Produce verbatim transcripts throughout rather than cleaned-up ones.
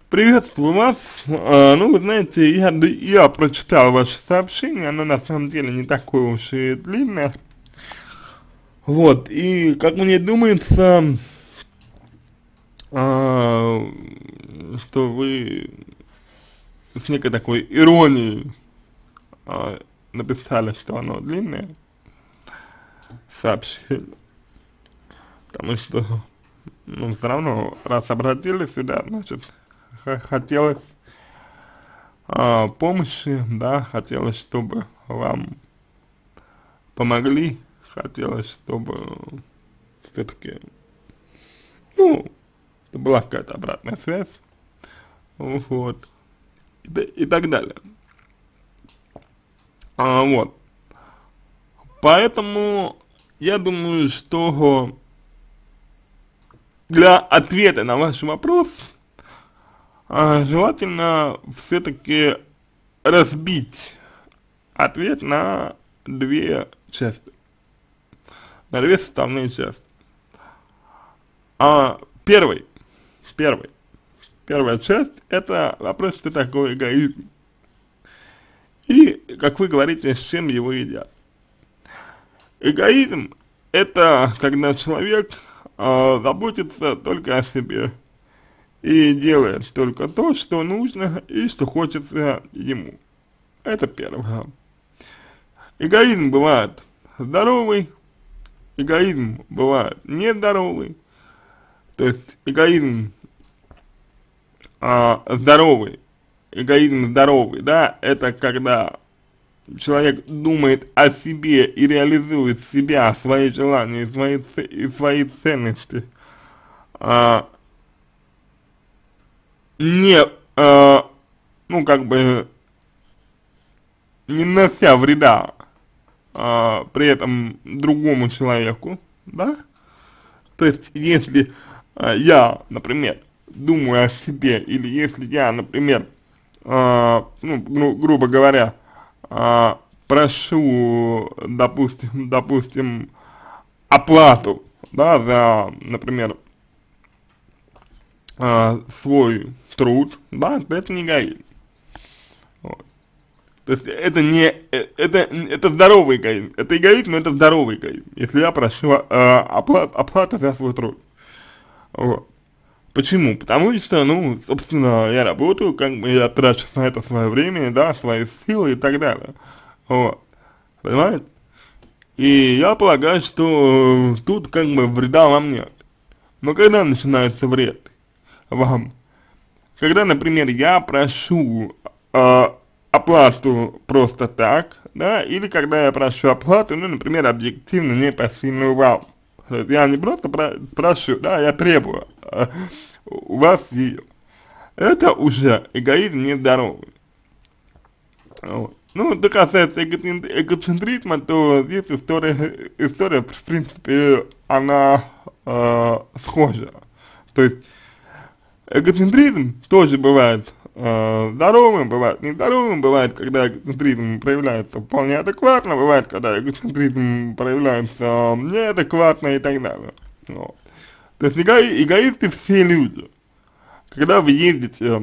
Приветствую вас. А, ну, вы знаете, я, д- я прочитал ваше сообщение, оно на самом деле не такое уж и длинное. Вот, и как мне думается, а, что вы с некой такой иронией а, написали, что оно длинное сообщение, потому что, ну, все равно, раз обратились сюда, значит, х- хотелось а, помощи, да, хотелось, чтобы вам помогли, хотелось, чтобы все-таки, ну, была какая-то обратная связь, вот, и, т- и так далее. А, вот, поэтому я думаю, что для ответа на ваш вопрос а, желательно все-таки разбить ответ на две части, на две составные части. А первый, первый, первая часть это вопрос, что такое эгоизм. И, как вы говорите, с чем его едят. Эгоизм это когда человек а, заботится только о себе и делает только то, что нужно и что хочется ему. Это первое. Эгоизм бывает здоровый, эгоизм бывает нездоровый. То есть эгоизм а, здоровый, эгоизм здоровый, да, это когда человек думает о себе и реализует себя, свои желания, свои, ц- и свои ценности, а, не, а, ну, как бы, не нанося вреда а, при этом другому человеку, да, то есть, если а, я, например, думаю о себе, или если я, например, а, ну, гру- грубо говоря, а, прошу, допустим, допустим, оплату, да, за, например, а, свой труд, да, то это не эгоизм. Вот. То есть это не, э, это, это здоровый эгоизм, это эгоизм, но это здоровый эгоизм, если я прошу э, оплат, оплату за свой труд. Вот. Почему? Потому что, ну, собственно, я работаю, как бы я трачу на это свое время, да, свои силы и так далее. Вот. Понимаете? И я полагаю, что э, тут как бы вреда вам нет. Но когда начинается вред вам? Когда, например, я прошу э, оплату просто так, да, или когда я прошу оплату, ну, например, объективно непосильную вам. То есть я не просто про прошу, да, я требую э, у вас ее. Это уже эгоизм нездоровый. Вот. Ну, что касается эгоцен- эгоцентризма, то здесь история, история, в принципе, она э, схожа. То есть эгоцентризм тоже бывает э, здоровым, бывает нездоровым, бывает, когда эгоцентризм проявляется вполне адекватно, бывает, когда эгоцентризм проявляется неадекватно и так далее. Вот. То есть эго, эгоисты все люди. Когда вы ездите,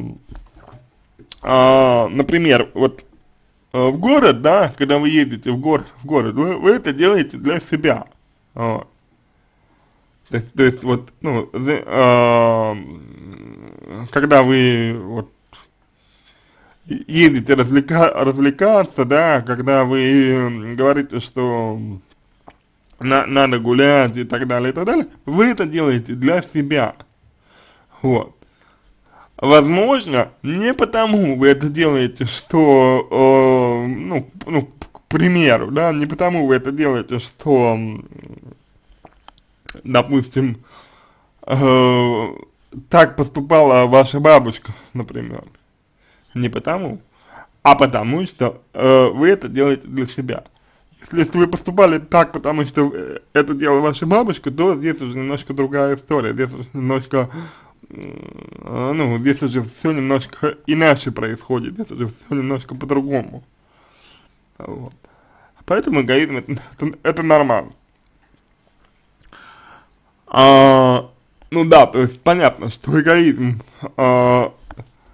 э, например, вот э, в город, да, когда вы едете в город, в город, вы, вы это делаете для себя. Вот. То есть, то есть вот, ну, the, э, когда вы вот едете развлека развлекаться, да, когда вы м, говорите, что на надо гулять и так далее, и так далее, вы это делаете для себя, вот. Возможно, не потому вы это делаете, что, э, ну, ну, к примеру, да, не потому вы это делаете, что, м, допустим, э, так поступала ваша бабушка, например, не потому, а потому что э, вы это делаете для себя. Если, если вы поступали так, потому что э, это делала ваша бабушка, то здесь уже немножко другая история, здесь уже немножко, э, ну, здесь уже все немножко иначе происходит, здесь уже все немножко по-другому. Вот. Поэтому эгоизм это, это, это нормально. А, ну да, то есть понятно, что эгоизм, а,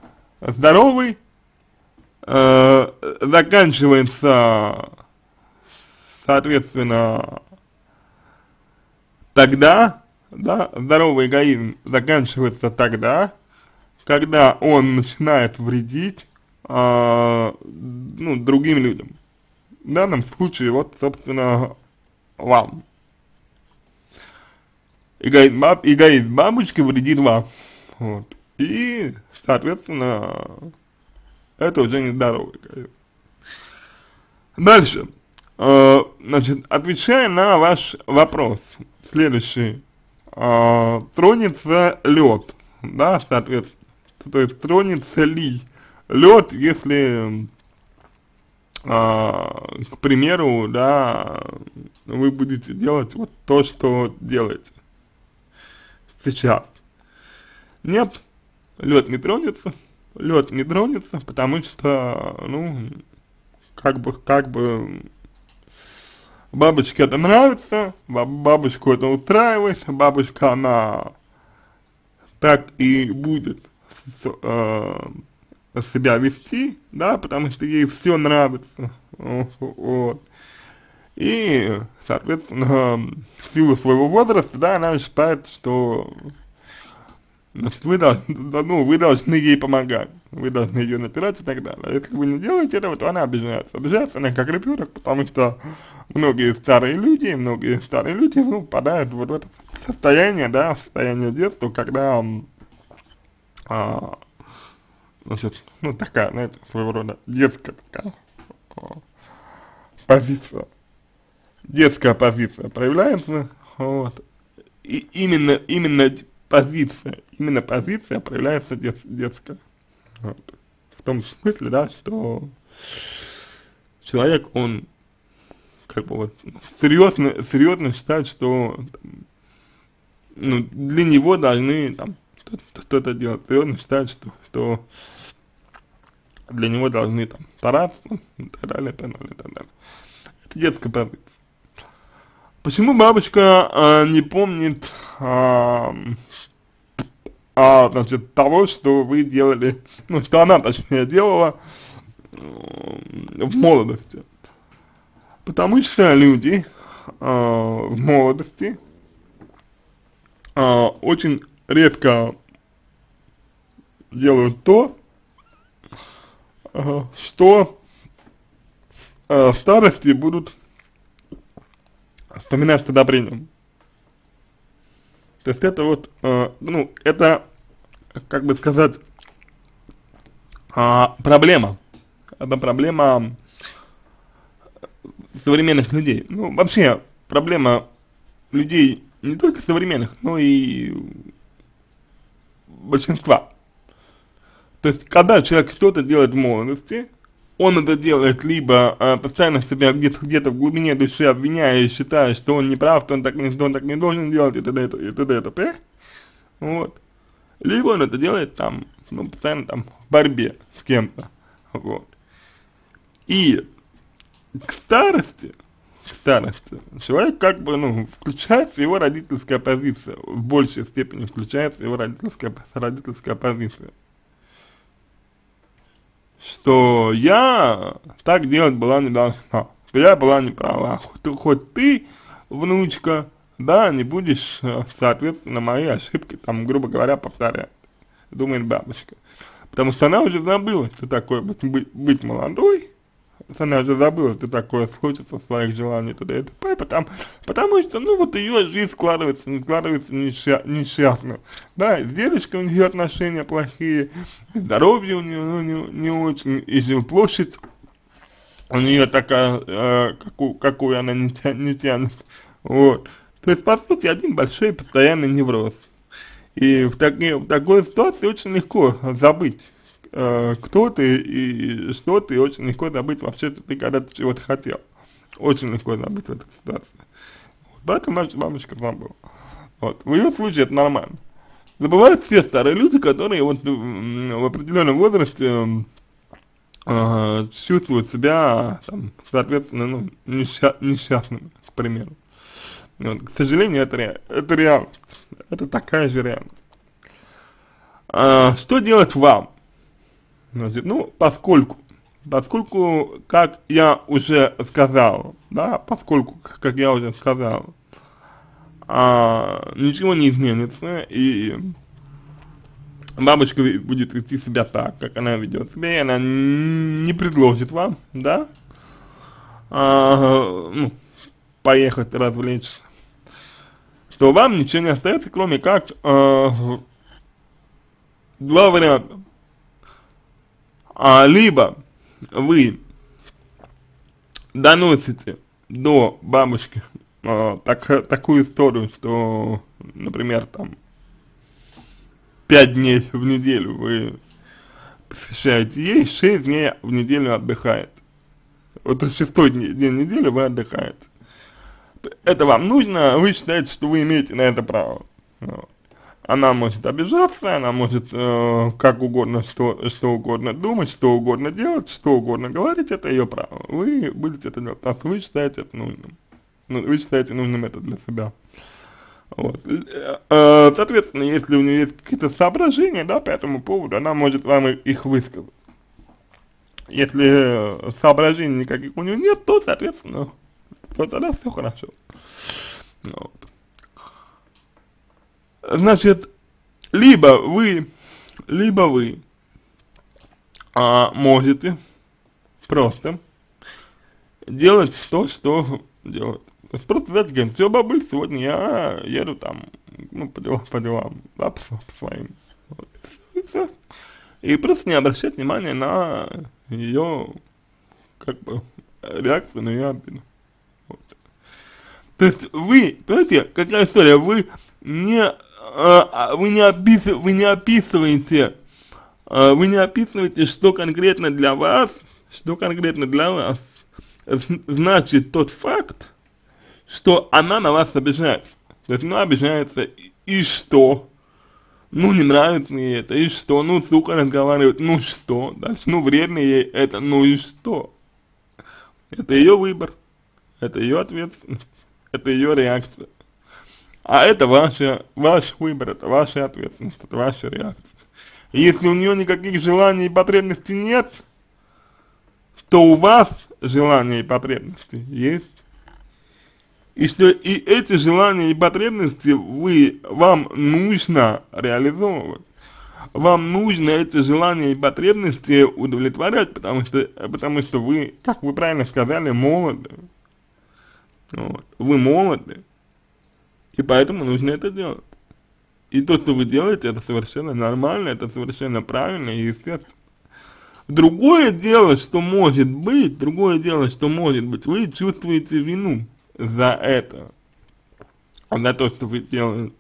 здоровый э, заканчивается, соответственно, тогда, да, здоровый эгоизм заканчивается тогда, когда он начинает вредить, э, ну, другим людям. В данном случае, вот, собственно, вам. Эгоизм, баб, эгоизм бабочки вредит вам. Вот. И, соответственно, это уже нездоровый эгоизм. Дальше. Э, значит, отвечая на ваш вопрос, следующий. Э, тронется лед, да, соответственно. То есть тронется ли лед, если, э, к примеру, да, вы будете делать вот то, что делаете сейчас. Нет, лед не тронется, лед не тронется, потому что, ну, как бы, как бы, бабочке это нравится, бабочку это устраивает, бабочка, она так и будет с, э, себя вести, да, потому что ей все нравится, вот. И, соответственно, в силу своего возраста, да, она считает, что, значит, вы должны, ну, вы должны ей помогать, вы должны ее напирать и так далее. А если вы не делаете этого, то она обижается. Обижается она как ребенок, потому что многие старые люди, многие старые люди, ну, попадают вот в это состояние, да, в состояние детства, когда, а, значит, ну, такая, знаете, своего рода детская такая а, позиция. Детская позиция проявляется, вот, и именно, именно позиция, именно позиция проявляется дет, детская, вот. В том смысле, да, что человек, он, как бы вот, серьезно, серьезно считает, что, ну, для него должны, там, что-то делать, серьезно считает, что, что для него должны, там, стараться, и так далее, и так далее, и так далее. Это детская позиция. Почему бабочка э, не помнит э, а, значит, того, что вы делали, ну, что она, точнее, делала э, в молодости? Потому что люди э, в молодости э, очень редко делают то, э, что э, в старости будут вспоминать с одобрением. То есть это вот, э, ну, это, как бы сказать, э, проблема. Это проблема современных людей. Ну, вообще, проблема людей не только современных, но и большинства. То есть, когда человек что-то делает в молодости, он это делает либо э, постоянно себя где-то где-то в глубине души обвиняя и считая, что он не прав, что он так не, что он так не должен делать, и т.д. и т.д. и т.п. Вот. Либо он это делает там, ну, постоянно там в борьбе с кем-то. Вот. И к старости, к старости, человек как бы, ну, включается его родительская позиция, в большей степени включается его родительская, родительская позиция. Что я так делать была не должна, что я была не права, хоть, хоть ты, внучка, да, не будешь, соответственно, мои ошибки, там, грубо говоря, повторять, думает бабушка. Потому что она уже забыла, что такое быть, быть, быть молодой, она уже забыла, что такое случится, своих желаний, туда и т.п. Потому, потому что, ну, вот ее жизнь складывается, не складывается несчастно. Да, с дедушкой у нее отношения плохие, здоровье у нее, ну, не, не очень, и жилплощадь у нее такая, э, какую, какую она не, тя, не тянет. Вот. То есть, по сути, один большой постоянный невроз. И в, таки, в такой ситуации очень легко забыть, кто ты и что ты, очень легко забыть вообще, что ты когда-то чего-то хотел. Очень легко забыть в этой ситуации. Вот, поэтому наша бабушка забыла. Вот. В ее случае это нормально. Забывают все старые люди, которые вот в определенном возрасте э, чувствуют себя, там, соответственно, ну, несча несчастными, к примеру. Вот. К сожалению, это, ре это реальность. Это такая же реальность. А, что делать вам? Значит, ну, поскольку, поскольку, как я уже сказал, да, поскольку, как я уже сказал, а, ничего не изменится, и бабочка будет вести себя так, как она ведет себя, и она не предложит вам, да, а, ну, поехать развлечься, то вам ничего не остается, кроме как а, два варианта. А, либо вы доносите до бабушки а, так, такую историю, что, например, там, пять дней в неделю вы посвящаете ей, шесть дней в неделю отдыхаете. Вот шестой день, день недели вы отдыхаете. Это вам нужно, вы считаете, что вы имеете на это право. Вот. Она может обижаться, она может э, как угодно, что, что угодно думать, что угодно делать, что угодно говорить, это ее право. Вы будете это делать, так вы считаете это нужным. Ну, вы считаете нужным это для себя. Вот. Э, соответственно, если у нее есть какие-то соображения, да, по этому поводу, она может вам их высказать. Если соображений никаких у нее нет, то, соответственно, то тогда все хорошо. Вот. Значит, либо вы, либо вы а, можете просто делать то, что делать. То есть просто взять и говорить: все, бабуль, сегодня я еду там, ну, по делам, по делам, да, по, по своим. Вот. И все. И просто не обращать внимания на ее, как бы, реакцию, на ее обиду. Вот. То есть вы, понимаете, какая история, вы не, а, вы не, опис, вы не описываете, а, вы не описываете, что конкретно для вас, что конкретно для вас значит тот факт, что она на вас обижается. То есть она обижается, и, и что? Ну, не нравится ей это, и что? Ну, сука разговаривает, ну что? Дальше, ну, вредно ей это, ну и что? Это ее выбор, это ее ответственность, это ее реакция. А это ваша, ваш выбор, это ваша ответственность, это ваша реакция. И если у нее никаких желаний и потребностей нет, то у вас желания и потребности есть. И что и эти желания и потребности вы, вам нужно реализовывать. Вам нужно эти желания и потребности удовлетворять, потому что, потому что вы, как вы правильно сказали, молоды. Вот. Вы молоды, и поэтому нужно это делать. И то, что вы делаете, это совершенно нормально, это совершенно правильно и естественно. Другое дело, что может быть, другое дело, что может быть, вы чувствуете вину за это, за то, что вы делаете.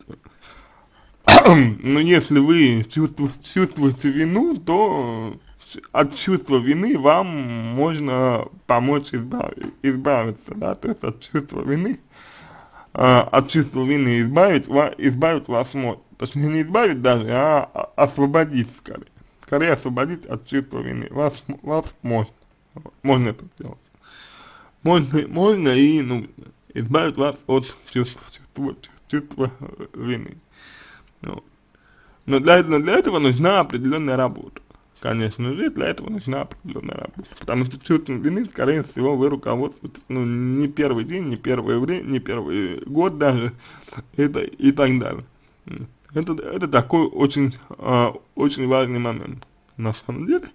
Но если вы чувствуете, чувствуете вину, то от чувства вины вам можно помочь избавить, избавиться, да, то есть от чувства вины, а, от чувства вины избавить, избавить вас может, точнее не избавить даже, а освободить скорее, скорее освободить от чувства вины, вас, вас можно, можно это сделать. Можно, можно и нужно избавить вас от чувства, чувства, чувства вины. Вот. Но для, для этого нужна определенная работа. Конечно же, для этого нужна определенная работа. Потому что чувством вины, скорее всего, вы руководствуетесь, ну, не первый день, не первое время, не первый год даже, это, и так далее. Это, это такой очень, а, очень важный момент, на самом деле.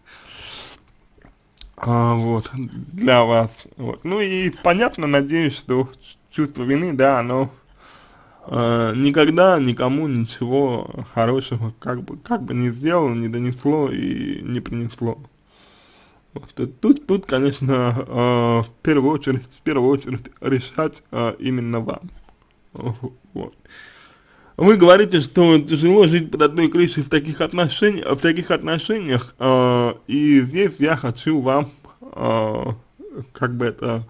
А, вот, для вас. Вот. Ну и понятно, надеюсь, что чувство вины, да, оно а, никогда никому ничего хорошего как бы, как бы не сделало, не донесло и не принесло. Вот. И тут, тут, конечно, а, в первую очередь, в первую очередь решать а, именно вам. Вот. Вы говорите, что тяжело жить под одной крышей в таких отношениях, в таких отношениях, э, и здесь я хочу вам, э, как бы это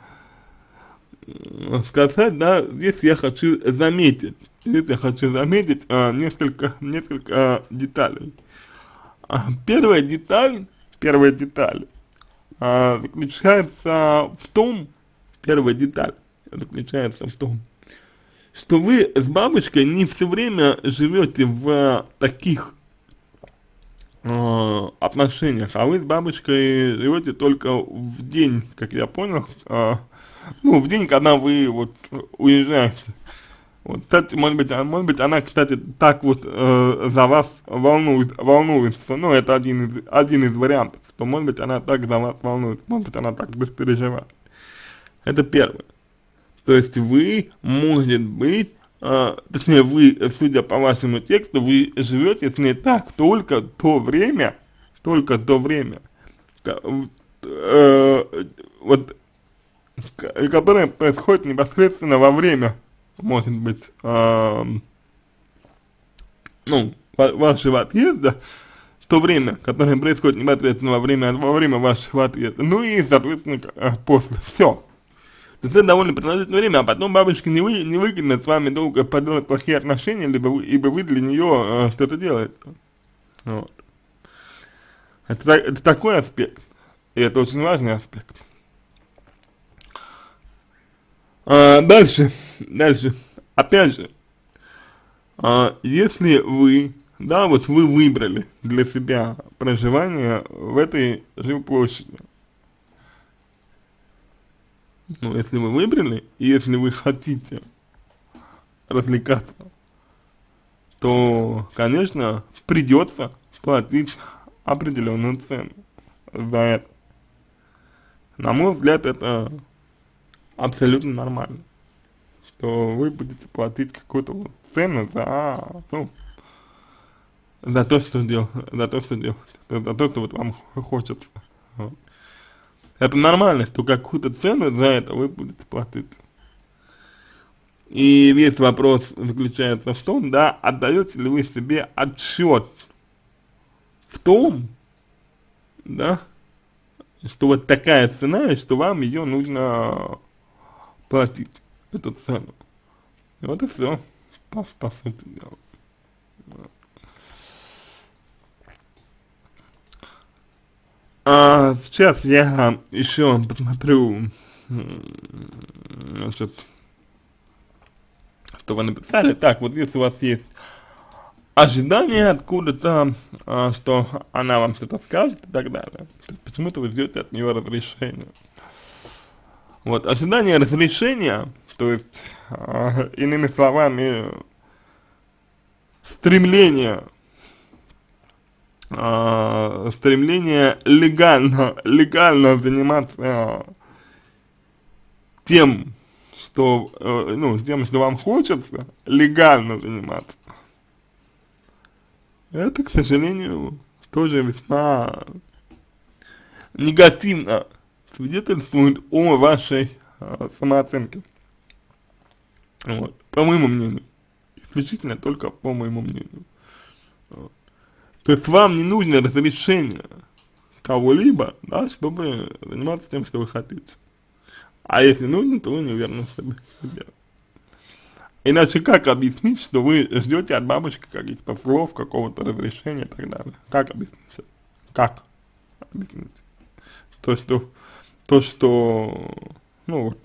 сказать, да, здесь я хочу заметить, здесь я хочу заметить э, несколько, несколько э, деталей. Первая деталь, первая деталь э, заключается в том, первая деталь заключается в том, что вы с бабушкой не все время живете в таких э, отношениях, а вы с бабушкой живете только в день, как я понял, э, ну, в день, когда вы вот уезжаете. Вот, кстати, может быть, а, может быть, она, кстати, так вот э, за вас волнует, волнуется, ну, это один из, один из вариантов, что, может быть, она так за вас волнуется, может быть, она так переживает. Это первое. То есть вы, может быть, э, точнее, вы, судя по вашему тексту, вы живете с ней так только то время, только то время, э, вот, которое происходит непосредственно во время, может быть, э, ну, вашего отъезда, в то время, которое происходит непосредственно во время, во время вашего отъезда, ну и, соответственно, после. Все. То есть это довольно продолжительное время, а потом бабушка не, вы, не выкинет с вами долго подделать плохие отношения, либо вы, ибо вы для нее э, что-то делаете. Вот. Это, это такой аспект, и это очень важный аспект. А, дальше, дальше, опять же, а, если вы, да, вот вы выбрали для себя проживание в этой жилплощади, ну, если вы выбрали, и если вы хотите развлекаться, то, конечно, придется платить определенную цену за это. На мой взгляд, это абсолютно нормально, что вы будете платить какую-то вот цену за, ну, за то, что дел, за то, что делать, за то, что вот вам хочется. Вот. Это нормально, что какую-то цену за это вы будете платить. И весь вопрос заключается в том, да, отдаете ли вы себе отчет в том, да, что вот такая цена, и что вам ее нужно платить, эту цену. Вот и все, по, по сути дела. А сейчас я еще посмотрю, значит, что вы написали. Так, вот если у вас есть ожидание откуда-то, а, что она вам что-то скажет и так далее, почему-то вы ждете от нее разрешения. Вот, ожидание разрешения, то есть, а, иными словами, стремление, а, стремление легально, легально заниматься тем, что, э, ну, тем, что вам хочется, легально заниматься. Это, к сожалению, тоже весьма негативно свидетельствует о вашей э, самооценке. Вот. По моему мнению. Исключительно только по моему мнению. Вот. То есть вам не нужно разрешение кого-либо, да, чтобы заниматься тем, что вы хотите. А если нужно, то вы не уверены в себе. Иначе как объяснить, что вы ждете от бабушки каких-то слов, какого-то разрешения и так далее? Как объяснить это? Как объяснить? То, что, то, что, ну вот,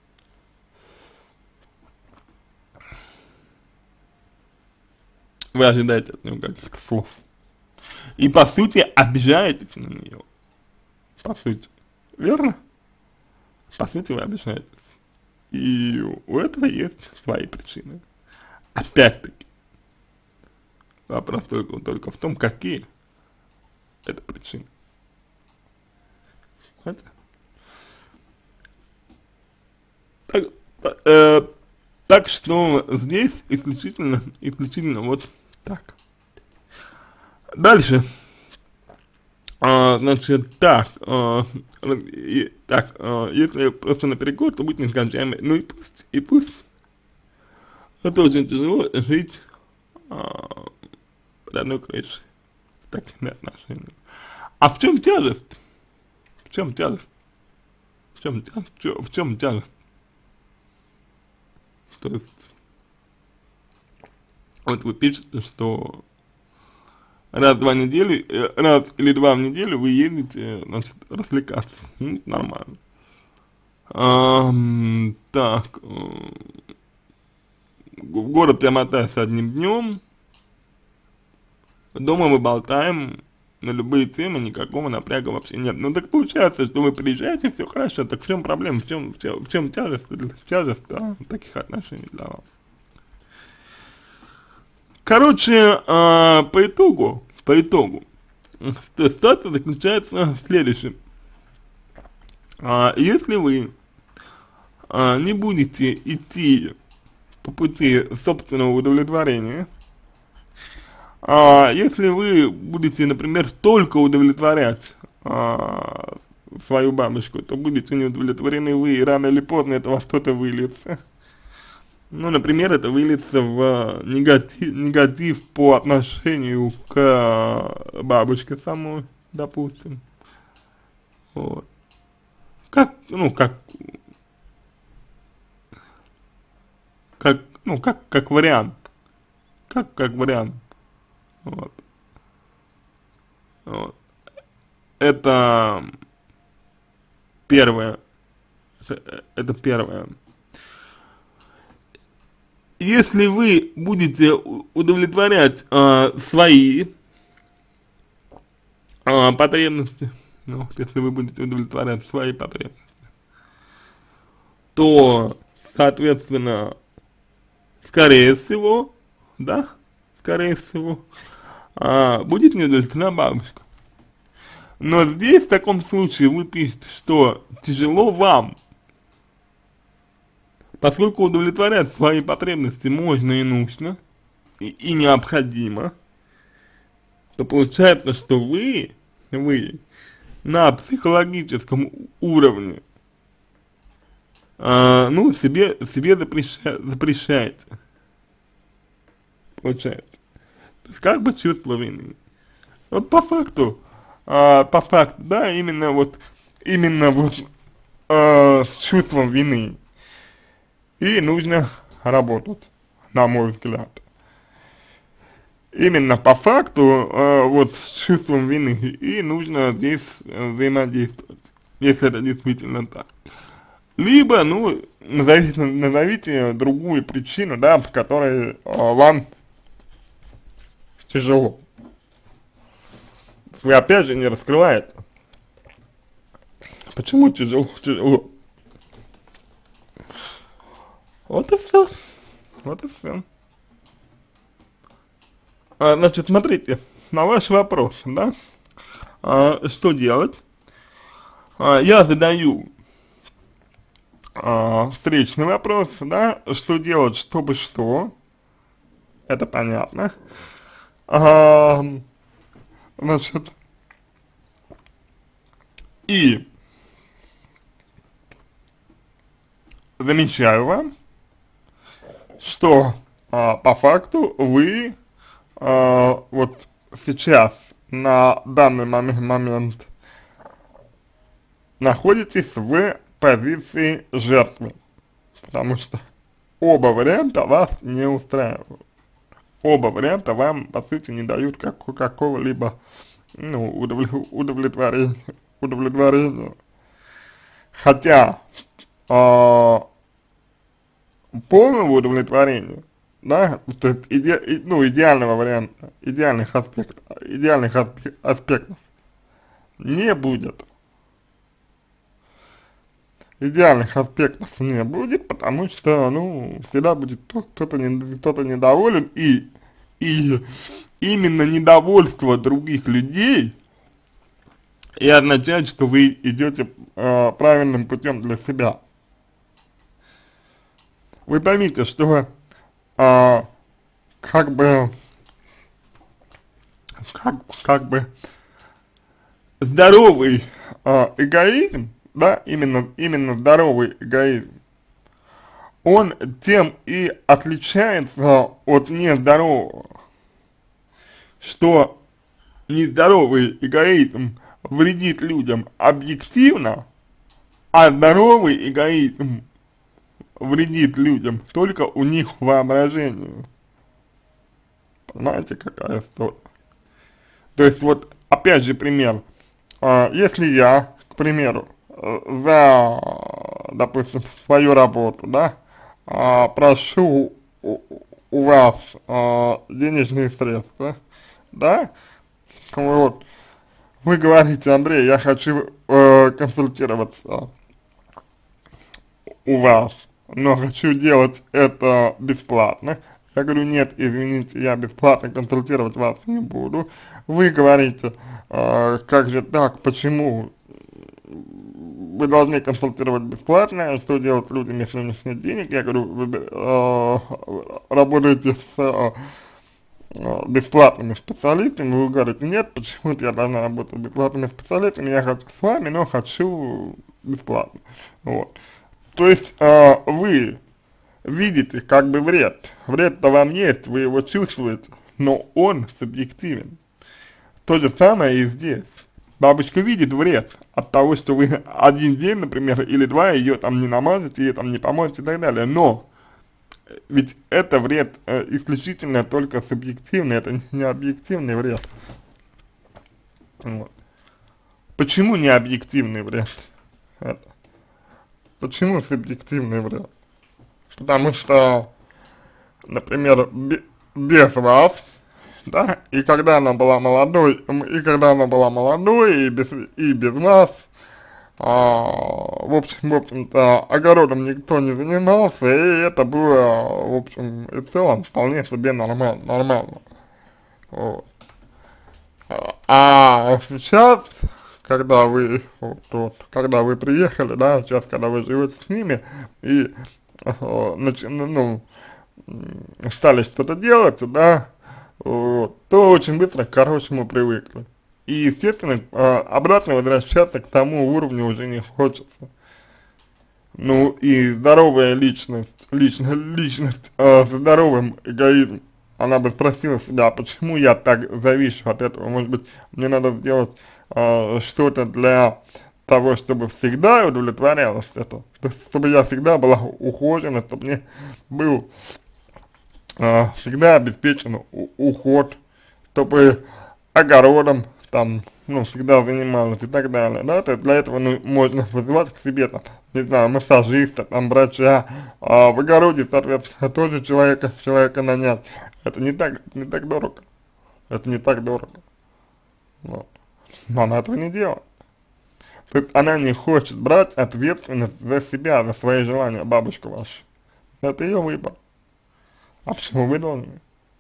вы ожидаете от нее каких-то слов. И по сути обижаетесь на нее. По сути. Верно? По сути вы обижаетесь. И у этого есть свои причины. Опять-таки, вопрос только, только в том, какие это причины. Понимаете? Так, э, так что здесь исключительно, исключительно вот так. Дальше. А, значит, так, а, и, так, а, если просто наперекор, то будет нескончаемый. Ну и пусть, и пусть. Это очень тяжело жить а, под одной крышей с такими отношениями. А в чем тяжесть? В чем тяжесть? В чем тяжесть? В чем тяжесть? То есть, вот вы пишете, что раз в два недели, раз или два в неделю вы едете, значит, развлекаться. Ну, нормально. А, так, в город я мотаюсь одним днем, дома мы болтаем на любые темы, никакого напряга вообще нет. Ну так получается, что вы приезжаете, все хорошо, так в чем проблема, в чем, в чем, в чем тяжесть, тяжесть, да, таких отношений для вас? Короче, э, по итогу, по итогу, ситуация заключается в следующем. А, если вы а, не будете идти по пути собственного удовлетворения, а, если вы будете, например, только удовлетворять а, свою бабушку, то будете не удовлетворены вы, и рано или поздно это во что-то выльется. Ну, например, это выльется в негатив, негатив по отношению к бабушке самой, допустим. Вот. Как, ну, как, как, ну, как, как вариант. Как, как вариант. Вот. Вот. Это первое. Это, это первое. Если вы будете удовлетворять э, свои э, потребности, ну, если вы будете удовлетворять свои потребности, то, соответственно, скорее всего, да, скорее всего, э, будет не удовлетворена бабушка. Но здесь, в таком случае, вы пишете, что тяжело вам, поскольку удовлетворять свои потребности можно и нужно, и, и необходимо, то получается, что вы, вы на психологическом уровне, а, ну, себе, себе запреща, запрещаете. Получается. То есть, как бы чувство вины. Вот по факту, а, по факту, да, именно вот, именно вот а, с чувством вины. И нужно работать, на мой взгляд. Именно по факту, э, вот с чувством вины, и нужно здесь э, взаимодействовать, если это действительно так. Либо, ну, назовите, назовите другую причину, да, по которой э, вам тяжело. Вы опять же не раскрываете. Почему тяжело, тяжело? Вот и все. Вот и все. А, значит, смотрите, на ваш вопрос, да, а, что делать? А, я задаю а, встречный вопрос, да, что делать, чтобы что, это понятно. А, значит, и замечаю вам, что а, по факту вы а, вот сейчас на данный момент, момент находитесь в позиции жертвы, потому что оба варианта вас не устраивают. Оба варианта вам, по сути, не дают как, какого-либо, ну, удовлетворения, удовлетворения. Хотя а, полного удовлетворения, да, то есть иде, ну, идеального варианта, идеальных аспектов, идеальных аспектов не будет. Идеальных аспектов не будет, потому что, ну, всегда будет кто-то не, кто-то недоволен, и, и именно недовольство других людей и означает, что вы идете э, правильным путем для себя. Вы поймите, что а, как бы, как, как бы здоровый а, эгоизм, да, именно, именно здоровый эгоизм, он тем и отличается от нездорового, что нездоровый эгоизм вредит людям объективно, а здоровый эгоизм вредит людям только у них воображению. Понимаете, какая история? То есть вот, опять же пример, а, если я, к примеру, за, допустим, свою работу, да, а, прошу у, у вас а, денежные средства, да, вот, вы говорите: Андрей, я хочу э, консультироваться у вас, но хочу делать это бесплатно. Я говорю: нет, извините, я бесплатно консультировать вас не буду. Вы говорите: э, как же так, почему вы должны консультировать бесплатно, что делать людям, если у них нет денег? Я говорю: вы э, работаете с э, э, бесплатными специалистами. Вы говорите: нет, почему-то я должна работать с бесплатными специалистами, я хочу с вами, но хочу бесплатно. Вот. То есть э, вы видите как бы вред, вред-то вам есть, вы его чувствуете, но он субъективен. То же самое и здесь. Бабушка видит вред от того, что вы один день, например, или два ее там не намажете, ей там не поможете и так далее, но ведь это вред э, исключительно только субъективный, это не объективный вред. Вот. Почему не объективный вред? Это? Почему субъективный вред? Потому что, например, без вас, да, и когда она была молодой, и когда она была молодой, и без, и без нас, а, в общем, в общем-то, огородом никто не занимался, и это было, в общем и целом, вполне себе нормально, нормально. Вот. А сейчас, когда вы, вот, вот, когда вы приехали, да, сейчас, когда вы живете с ними, и, э, начи, ну, стали что-то делать, да, вот, то очень быстро к хорошему привыкли. И, естественно, э, обратно возвращаться к тому уровню уже не хочется. Ну, и здоровая личность, личность, личность э, с здоровым эгоизмом, она бы спросила себя: а почему я так завишу от этого? Может быть, мне надо сделать э, что-то для того, чтобы всегда удовлетворялось это, чтобы я всегда была ухожена, чтобы мне был э, всегда обеспечен уход, чтобы огородом там, ну, всегда занималась и так далее, да, то есть для этого, ну, можно вызывать к себе, там, не знаю, массажиста, там, врача, а в огороде, соответственно, тоже человека, человека нанять. Это не так, не так дорого, это не так дорого, вот. Но она этого не делает. То есть она не хочет брать ответственность за себя, за свои желания, бабушка ваша. Это ее выбор. А почему вы должны?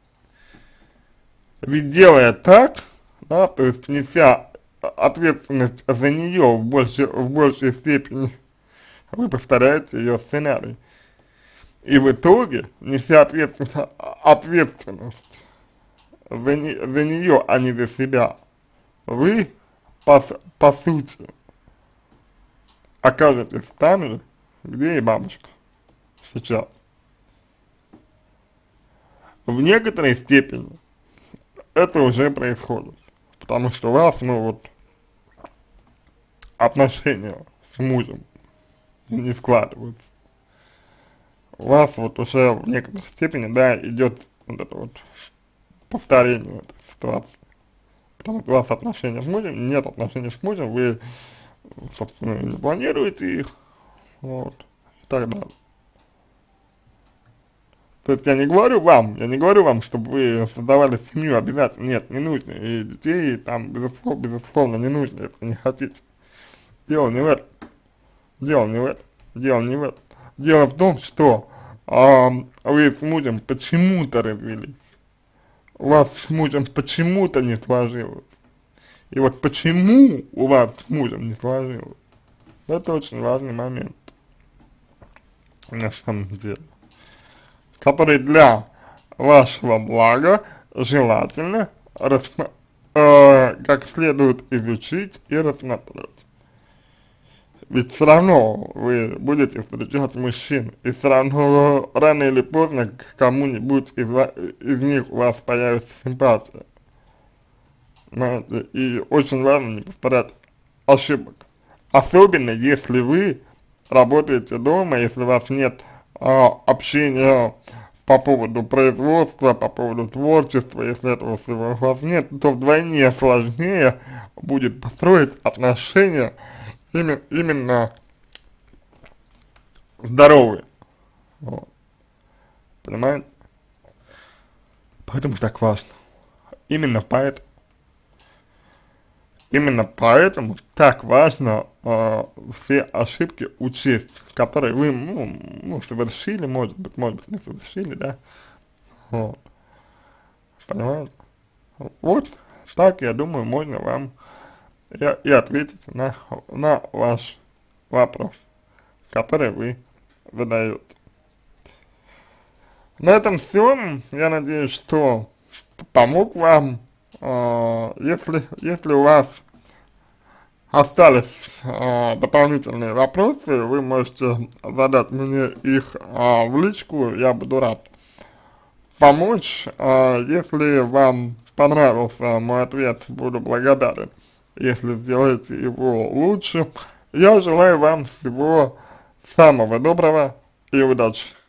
Ведь делая так, да, то есть неся ответственность за нее в большей, в большей степени, вы повторяете ее сценарий. И в итоге, неся ответственность, ответственность за, не, за нее, а не за себя, вы, по, по сути, окажетесь там же, где и бабушка сейчас. В некоторой степени это уже происходит, потому что у вас, ну вот, отношения с мужем не складываются. У вас вот уже в некоторой степени, да, идет вот это вот повторение этой ситуации. Потому что у вас отношения с мужем, нет отношений с мужем, вы, собственно, не планируете их, вот, и так далее. То есть я не говорю вам, я не говорю вам, чтобы вы создавали семью обязательно, нет, не нужно, и детей там, безусловно, безусловно, не нужно, если не хотите. Дело не в этом, дело не в этом, дело не в этом. Дело в том, что а, вы с мужем почему-то развелись, у вас с мужем почему-то не сложилось. И вот почему у вас с мужем не сложилось, это очень важный момент, на самом деле, который для вашего блага желательно рассма э, как следует изучить и рассмотреть. Ведь все равно вы будете встречать мужчин, и все равно рано или поздно к кому-нибудь из, из них у вас появится симпатия. Знаете, и очень важно не повторять ошибок. Особенно если вы работаете дома, если у вас нет а, общения по поводу производства, по поводу творчества, если этого всего у вас нет, то вдвойне сложнее будет построить отношения именно, именно здоровые. Вот. Понимаете? Поэтому так важно. Именно поэтому. именно поэтому так важно э, все ошибки учесть, которые вы, ну, ну, совершили, может быть, может быть, не совершили, да, вот, понимаете? Вот так, я думаю, можно вам и, и ответить на, на ваш вопрос, который вы задаете. На этом все. Я надеюсь, что помог вам. Э, если, если у вас остались э, дополнительные вопросы, вы можете задать мне их э, в личку, я буду рад помочь. Э, если вам понравился мой ответ, буду благодарен, если сделаете его лучше. Я желаю вам всего самого доброго и удачи.